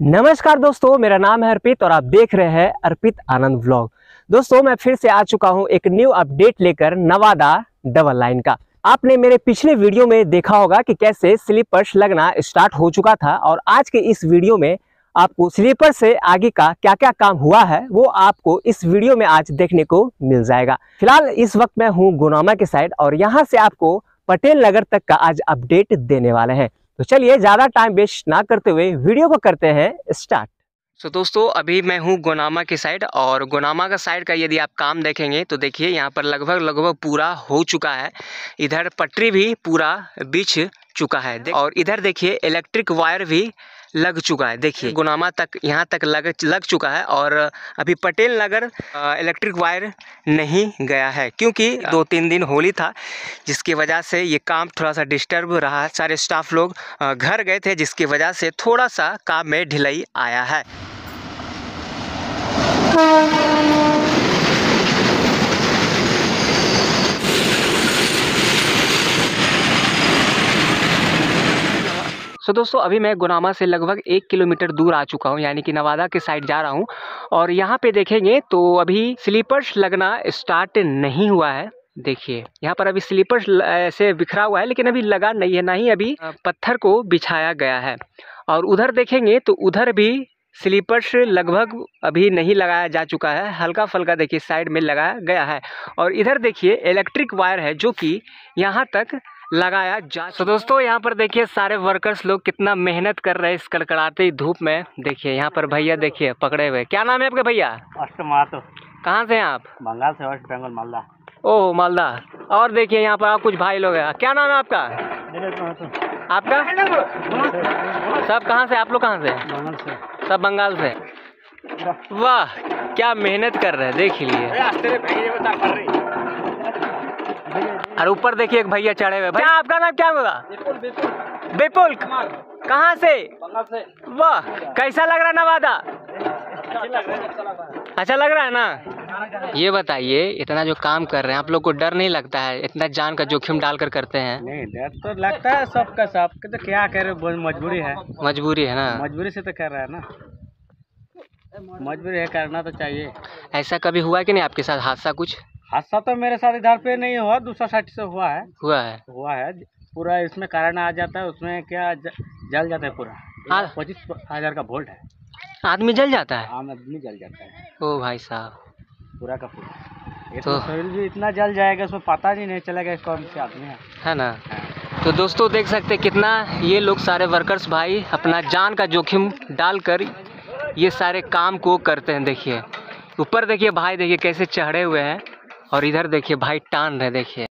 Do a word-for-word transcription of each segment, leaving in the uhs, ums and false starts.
नमस्कार दोस्तों, मेरा नाम है अर्पित और आप देख रहे हैं अर्पित आनंद व्लॉग। दोस्तों, मैं फिर से आ चुका हूं एक न्यू अपडेट लेकर नवादा डबल लाइन का। आपने मेरे पिछले वीडियो में देखा होगा कि कैसे स्लीपर्स लगना स्टार्ट हो चुका था और आज के इस वीडियो में आपको स्लीपर से आगे का क्या क्या काम हुआ है वो आपको इस वीडियो में आज देखने को मिल जाएगा। फिलहाल इस वक्त मैं हूँ गुनामा के साइड और यहाँ से आपको पटेल नगर तक का आज अपडेट देने वाले हैं। तो चलिए ज़्यादा टाइम वेस्ट ना करते हुए वीडियो को करते हैं स्टार्ट। तो so, दोस्तों अभी मैं हूँ गुनामा की साइड और गुनामा का साइड का यदि आप काम देखेंगे तो देखिए यहाँ पर लगभग लगभग पूरा हो चुका है। इधर पटरी भी पूरा बिछ चुका है और इधर देखिए इलेक्ट्रिक वायर भी लग चुका है। देखिए गुनामा तक यहाँ तक लग लग चुका है और अभी पटेल नगर इलेक्ट्रिक वायर नहीं गया है क्योंकि दो तीन दिन होली था, जिसकी वजह से ये काम थोड़ा सा डिस्टर्ब रहा। सारे स्टाफ लोग घर गए थे, जिसकी वजह से थोड़ा सा काम में ढिलाई आया है। सो so, दोस्तों अभी मैं गुनामा से लगभग एक किलोमीटर दूर आ चुका हूँ, यानी कि नवादा के साइड जा रहा हूँ और यहाँ पे देखेंगे तो अभी स्लीपर्स लगना स्टार्ट नहीं हुआ है। देखिए यहाँ पर अभी स्लीपर्स ऐसे बिखरा हुआ है लेकिन अभी लगा नहीं है, ना ही अभी पत्थर को बिछाया गया है। और उधर देखेंगे तो उधर भी स्लीपर्स लगभग अभी नहीं लगाया जा चुका है, हल्का फुल्का देखिए साइड में लगाया गया है। और इधर देखिए इलेक्ट्रिक वायर है जो कि यहाँ तक लगाया जा। तो दोस्तों यहाँ पर देखिए सारे वर्कर्स लोग कितना मेहनत कर रहे हैं इस कड़कड़ाती धूप में। देखिए यहाँ पर भैया देखिए पकड़े हुए। क्या नाम है आपके भैया? अष्टमातो। कहाँ से हैं आप? बंगाल से, वेस्ट बंगाल, मालदा। ओह मालदा। और देखिए यहाँ पर आप कुछ भाई लोग हैं। क्या नाम है आपका? आपका? सब कहाँ से? आप लोग कहाँ से? बंगाल से। सब बंगाल से। वाह क्या मेहनत कर रहे हैं, देख लीजिए। और ऊपर देखिए एक भैया चढ़े हुए। भैया आपका नाम क्या होगा? विपुल। कहाँ से? बंगाल से। वाह कैसा लग रहा है नवादा? अच्छा लग रहा है ना? ये बताइए इतना जो काम कर रहे हैं आप लोग को डर नहीं लगता है? इतना जान का जोखिम डालकर करते हैं। नहीं डर तो लगता है सबका, सब तो क्या करे, मजबूरी है। मजबूरी है ना? मजबूरी से तो कर रहा है ना, मजबूरी है, करना तो चाहिए। ऐसा कभी हुआ कि नहीं आपके साथ हादसा कुछ? हादसा तो मेरे साथ इधर पे नहीं हुआ, दूसरा साइड से हुआ है। हुआ है हुआ है पूरा, इसमें कारण आ जाता है, उसमें क्या ज, जल जाता है पूरा। हाँ पच्चीस हजार का वोल्ट है, आदमी जल जाता है। आम आदमी जल जाता है। ओ भाई साहब पूरा का पूरा, ये तो तो शरीर भी इतना जल जाएगा उसमें पता ही नहीं चलेगा कौन से आदमी है, है ना? तो दोस्तों देख सकते हैं कितना ये लोग सारे वर्कर्स भाई अपना जान का जोखिम डालकर ये सारे काम को करते हैं। देखिए ऊपर देखिए भाई, देखिए कैसे चढ़े हुए हैं और इधर देखिए भाई टान रहे। देखिए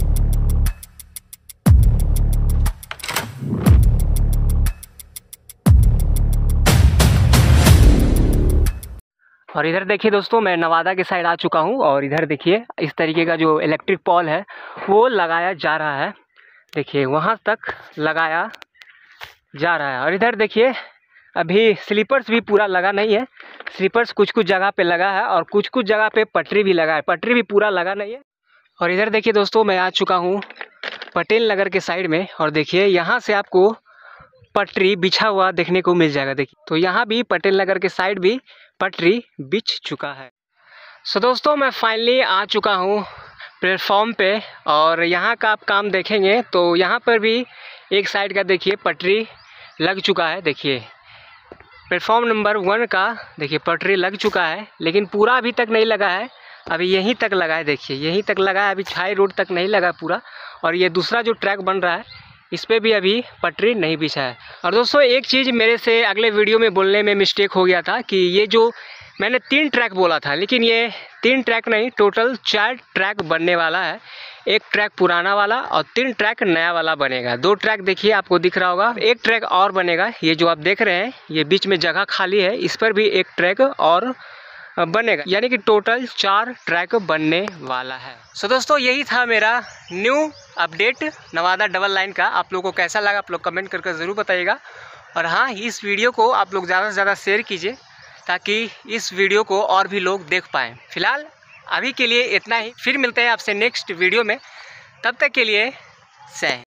और इधर देखिए दोस्तों मैं नवादा के साइड आ चुका हूँ और इधर देखिए इस तरीके का जो इलेक्ट्रिक पॉल है वो लगाया जा रहा है। देखिए वहाँ तक लगाया जा रहा है और इधर देखिए अभी स्लीपर्स भी पूरा लगा नहीं है। स्लीपर्स कुछ कुछ जगह पे लगा है और कुछ कुछ जगह पे पटरी भी लगा है, पटरी भी पूरा लगा नहीं है। और इधर देखिए दोस्तों मैं आ चुका हूँ पटेल नगर के साइड में और देखिए यहाँ से आपको पटरी बिछा हुआ देखने को मिल जाएगा। देखिए तो यहाँ भी पटेल नगर के साइड भी पटरी बिछ चुका है। सो दोस्तों मैं फाइनली आ चुका हूँ प्लेटफॉर्म पे और यहाँ का आप काम देखेंगे तो यहाँ पर भी एक साइड का देखिए पटरी लग चुका है। देखिए प्लेटफॉर्म नंबर वन का देखिए पटरी लग चुका है लेकिन पूरा अभी तक नहीं लगा है, अभी यहीं तक लगा है। देखिए यहीं तक लगा है, अभी छाई रोड तक नहीं लगा पूरा। और ये दूसरा जो ट्रैक बन रहा है इस पर भी अभी पटरी नहीं बिछा है। और दोस्तों एक चीज़ मेरे से अगले वीडियो में बोलने में मिस्टेक हो गया था कि ये जो मैंने तीन ट्रैक बोला था, लेकिन ये तीन ट्रैक नहीं, टोटल चार ट्रैक बनने वाला है। एक ट्रैक पुराना वाला और तीन ट्रैक नया वाला बनेगा। दो ट्रैक देखिए आपको दिख रहा होगा, एक ट्रैक और बनेगा। ये जो आप देख रहे हैं ये बीच में जगह खाली है, इस पर भी एक ट्रैक और बनेगा, यानी कि टोटल चार ट्रैक बनने वाला है। सो दोस्तों यही था मेरा new update Nawada double line का। आप लोगों को कैसा लगा आप लोग कमेंट करके ज़रूर बताइएगा। और हाँ इस वीडियो को आप लोग ज़्यादा से ज़्यादा शेयर कीजिए ताकि इस वीडियो को और भी लोग देख पाएँ। फिलहाल अभी के लिए इतना ही, फिर मिलते हैं आपसे नेक्स्ट वीडियो में, तब तक के लिए सह